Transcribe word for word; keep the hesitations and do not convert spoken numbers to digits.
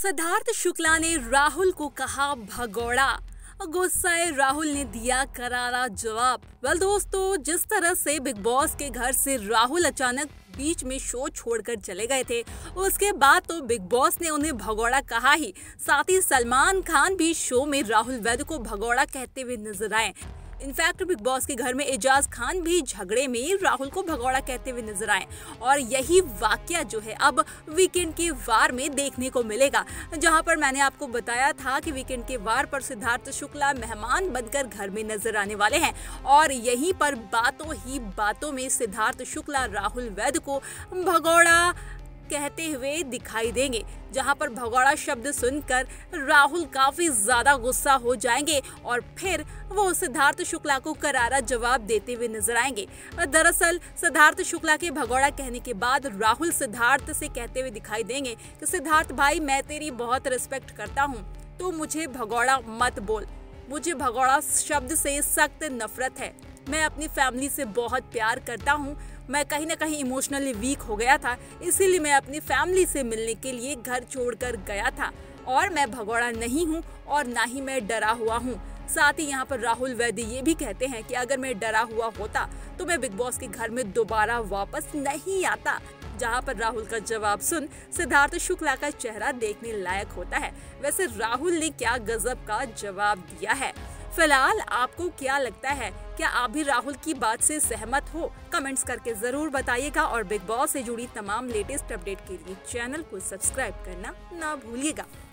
सिद्धार्थ शुक्ला ने राहुल को कहा भगोड़ा। गुस्साए राहुल ने दिया करारा जवाब। वेल दोस्तों, जिस तरह से बिग बॉस के घर से राहुल अचानक बीच में शो छोड़कर चले गए थे, उसके बाद तो बिग बॉस ने उन्हें भगोड़ा कहा ही। साथ ही सलमान खान भी शो में राहुल वैद्य को भगोड़ा कहते हुए नजर आए। इनफैक्ट बिग बॉस के घर में एजाज खान भी झगड़े में राहुल को भगोड़ा कहते हुए नजर आए और यही वाकया जो है अब वीकेंड के वार में देखने को मिलेगा, जहां पर मैंने आपको बताया था कि वीकेंड के वार पर सिद्धार्थ शुक्ला मेहमान बनकर घर में नजर आने वाले हैं और यहीं पर बातों ही बातों में सिद्धार्थ शुक्ला राहुल वैद्य को भगोड़ा कहते हुए दिखाई देंगे, जहां पर भगोड़ा शब्द सुनकर राहुल काफी ज्यादा गुस्सा हो जाएंगे और फिर वो सिद्धार्थ शुक्ला को करारा जवाब देते हुए नजर आएंगे। दरअसल सिद्धार्थ शुक्ला के भगोड़ा कहने के बाद राहुल सिद्धार्थ से कहते हुए दिखाई देंगे कि सिद्धार्थ भाई, मैं तेरी बहुत रिस्पेक्ट करता हूँ, तो मुझे भगोड़ा मत बोल। मुझे भगोड़ा शब्द से सख्त नफरत है। मैं अपनी फैमिली से बहुत प्यार करता हूँ। मैं कहीं ना कहीं इमोशनली वीक हो गया था, इसीलिए मैं अपनी फैमिली से मिलने के लिए घर छोड़कर गया था और मैं भगोड़ा नहीं हूँ और ना ही मैं डरा हुआ हूँ। साथ ही यहाँ पर राहुल वैद्य ये भी कहते हैं कि अगर मैं डरा हुआ होता तो मैं बिग बॉस के घर में दोबारा वापस नहीं आता। जहाँ पर राहुल का जवाब सुन सिद्धार्थ शुक्ला का चेहरा देखने लायक होता है। वैसे राहुल ने क्या गजब का जवाब दिया है। फिलहाल आपको क्या लगता है, क्या आप भी राहुल की बात से सहमत हो? कमेंट्स करके जरूर बताइएगा और बिग बॉस से जुड़ी तमाम लेटेस्ट अपडेट के लिए चैनल को सब्सक्राइब करना ना भूलिएगा।